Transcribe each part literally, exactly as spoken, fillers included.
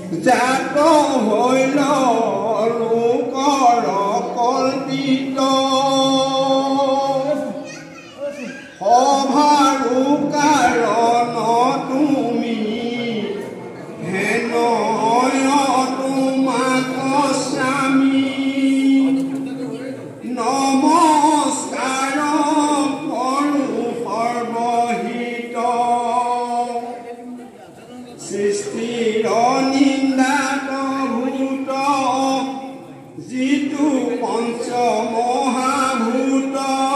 জাত হইল লোকৰ কল্পিত সভাৰো কাৰণ তুমি হেন তোমাক স্বামী নমস্কাৰ কৰো সৰ্বহিত সৃষ্টিৰ নিন্দাত ভূত যিটো পঞ্চ মহাভূত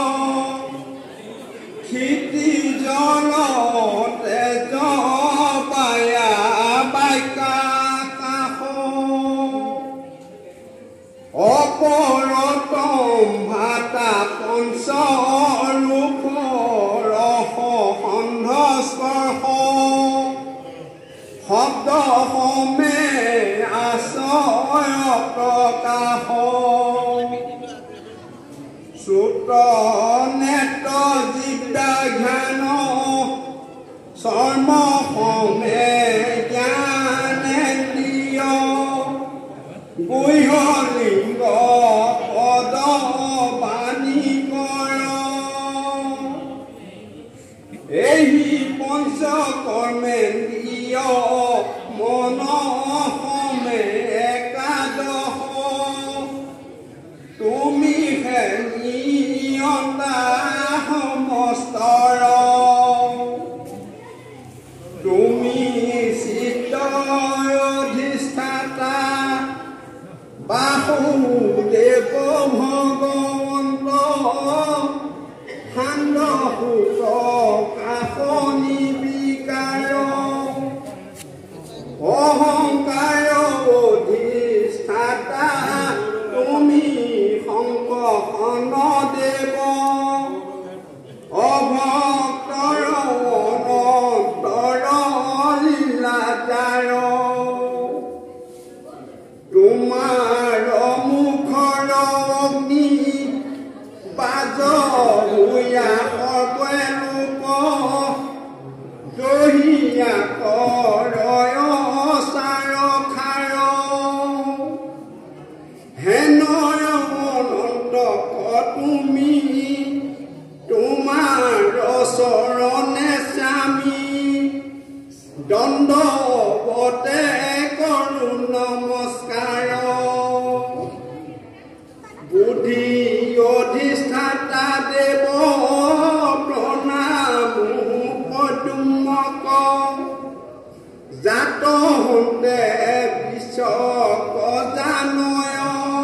ক্ষিতি জল তেজ পায়া বাক্যা কাষ অপৰতম ভাতা পঞ্চ ৰূপ ৰস সন্ধ স্পৰ্শ শব্দ সমে আশ্ৰয় প্ৰকাশ শ্ৰুত নেত্ৰ জিব্বা জ্ঞান চৰ্ম সমে জ্ঞানেন্দ্ৰিয় গুহ্য লিংগ পদ বাণী কৰ এই পঞ্চকৰ্মেন্দ্ৰিয় মন সমে একাদশ তুমি হে নিয়ন্তা সমস্তৰ তুমি চিত্তৰ অধিষ্ঠাতা বাসুদেৱ ভগৱন্ত সান্দ সুত কাশনি বিকাৰ অহংকাৰ অধিষ্ঠাতা তুমি শংকৰখন দেৱ অভক্তৰ অনন্তৰ লীলাচাৰ তোমাৰ মুখৰ অগ্নি বাজ হুয়া সৰ্বলোক দহিয়া কৰয় চাৰ খাৰ হেনয় অনন্ত তুমি তোমাৰ চৰণে স্বামী দণ্ডৱতে কৰো নমস্কাৰ বুদ্ধি অধিষ্ঠাতা দেৱ প্ৰণাম পদুমক জাত হন্তে বিশ্বক জানয়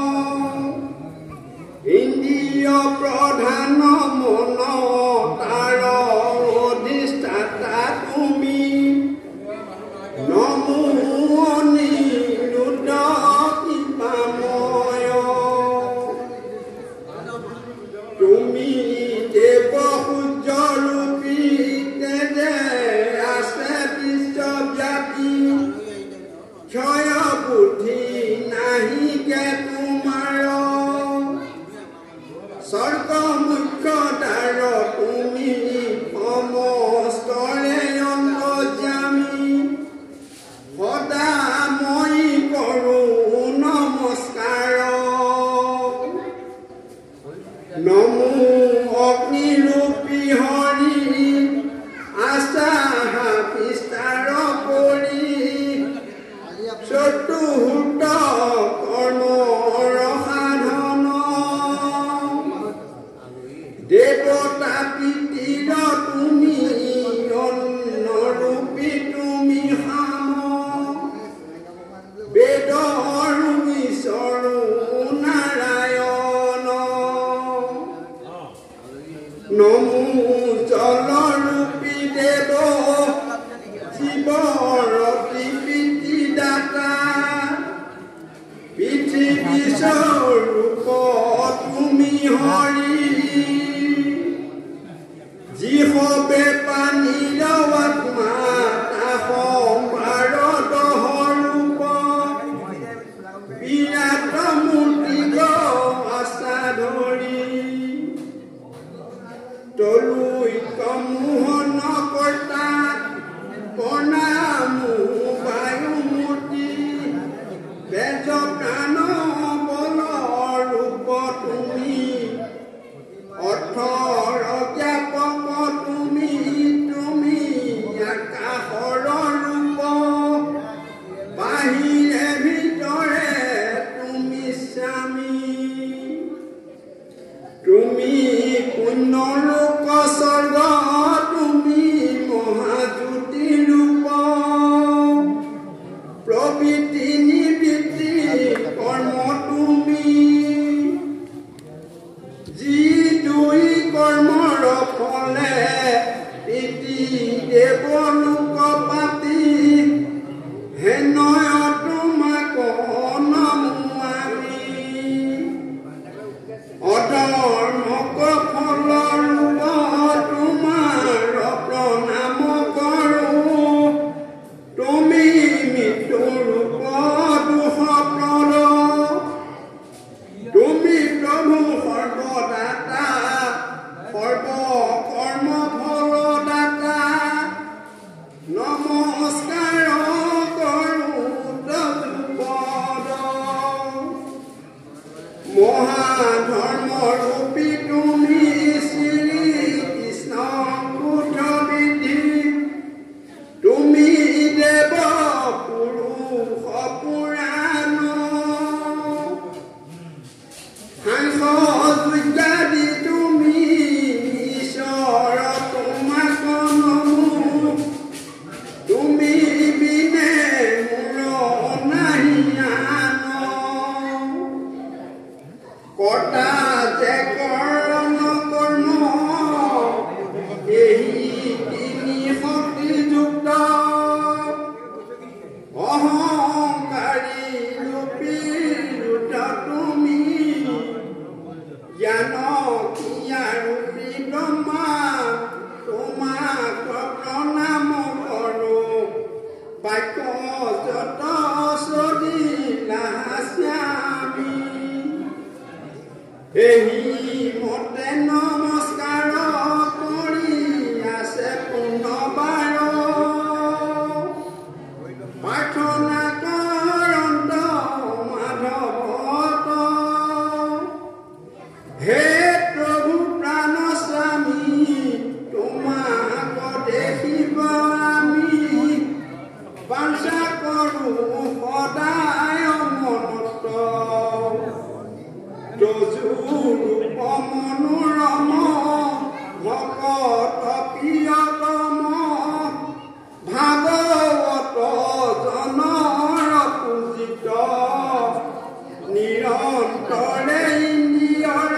ইন্দ্ৰিয় প্ৰধান মন তাৰ অধিষ্ঠাতা তুমি নমো অনিৰুদ্ধ নমস্কাৰ কৰোঁ তদুপদ মহাধৰ্মৰূপী তুমি শ্ৰী কৃষ্ণ কুঠবিধি তুমি দেৱ পুৰুষ পুৰাণ সাংসযোগ্যাদি তুমি ঈশ্বৰ তোমাক নমো তুমি বিনে মোৰ নাহি আন কৰ্তা যে কৰ্ণ কৰ্ম এই তিনি শক্তিযুক্ত অহংকাৰী ৰূপী ৰুদ্ৰ তুমি জ্ঞান ক্ৰিয়া ৰূপী ব্ৰহ্মা তোমাক প্ৰণাম কৰোঁ বাক্য যত চলিলা শ্যামী এই মতে নমস্কাৰ কৰি আছে পুনবাৰ প্ৰাৰ্থনা কৰন্ত মাধৱত হে প্ৰভু প্ৰাণ স্বামী তোমাক দেখিব আমি বাঞ্ছা কৰোঁ সদায় মনত ৰূপ মনোৰম ভকত প্ৰিয়তম ভাগৱত জনৰ পূজিত নিৰন্তৰে ইন্দ্ৰিয়ৰ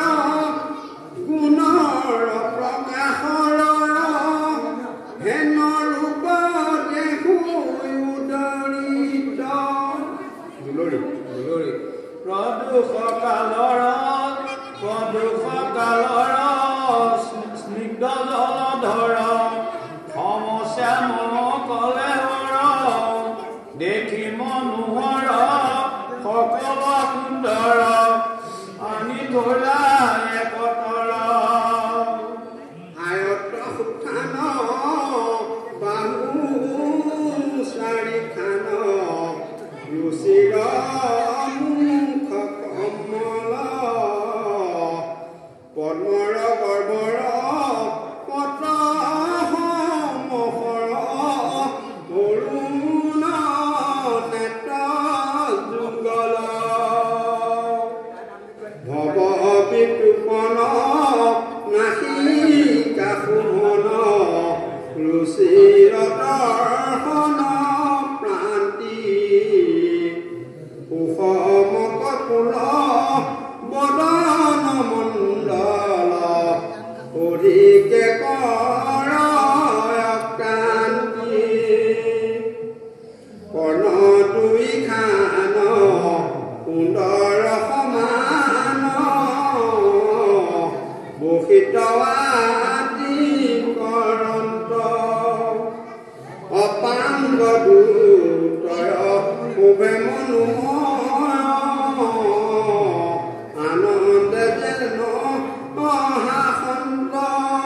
গুণৰ প্ৰকাশৰ হেন ৰূপ দেখো উদৰিত প্ৰদোষ কালৰ প্ৰদোষ কালৰ স্নিগ্ধ জলধৰ সমশ্যাম কলেৱৰ দেখি মনোহৰ সকল সুন্দৰ আনি ধৰা একতৰ আয়ত সুখান বাহু চাৰিখান ৰুচিৰ মুখ কমল পদ্মৰ গৰ্ভৰ পত্ৰ সমসৰ অৰুণ নেত্ৰ যুগল ভৱ বিতৃপণ নাসিকা শোভন ৰুচিৰ দৰ্শন প্ৰান্তি সুষমককুল বদন মণ্ডল অধিকে কৰ কান্তি কৰ্ণ দুই খান সুন্দৰ সমান বসিত আদি কৰন্ত অপাংগ দুতয় শুভে মনোময় আনন্দে যেন অহাসন্ত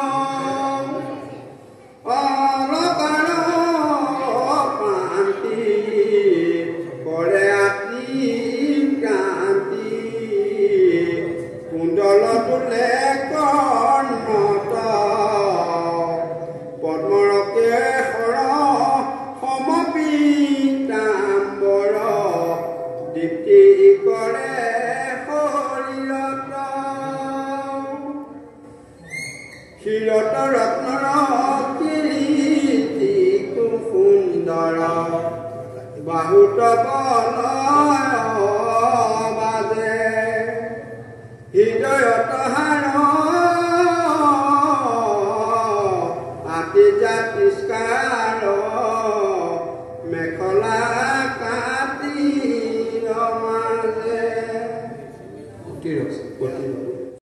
অলকাৰ প্ৰান্তি কৰে আতি কান্তি কুণ্ডল তোলে কৰ্ণত পদ্মৰকে সৰ সমপিতাম্বৰ দীপ্তি কৰে শৰীৰত শিৰত ৰত্নৰ কীৰ্তি সুন্দৰ বাহুত বলয় বাজে হৃদয়ত হাৰ